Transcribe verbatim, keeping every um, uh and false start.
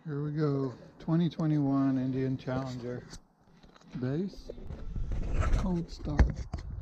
Here we go. twenty twenty-one Indian Challenger. Base. Cold start.